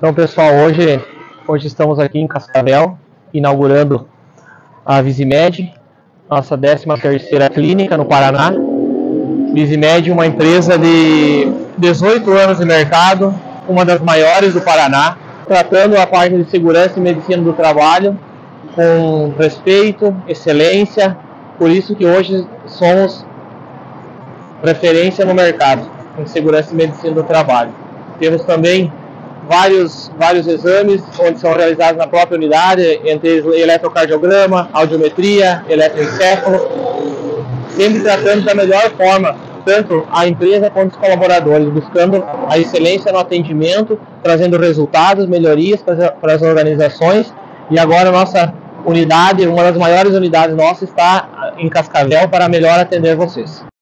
Então, pessoal, hoje estamos aqui em Cascavel, inaugurando a Visimed, nossa 13ª clínica no Paraná. Visimed é uma empresa de 18 anos de mercado, uma das maiores do Paraná, tratando a parte de segurança e medicina do trabalho com respeito, excelência, por isso que hoje somos referência no mercado em segurança e medicina do trabalho. Temos também vários exames onde são realizados na própria unidade, entre eles eletrocardiograma, audiometria, eletroencefalo, sempre tratando da melhor forma, tanto a empresa quanto os colaboradores, buscando a excelência no atendimento, trazendo resultados, melhorias para as organizações. E agora a nossa unidade, uma das maiores unidades nossas, está em Cascavel para melhor atender vocês.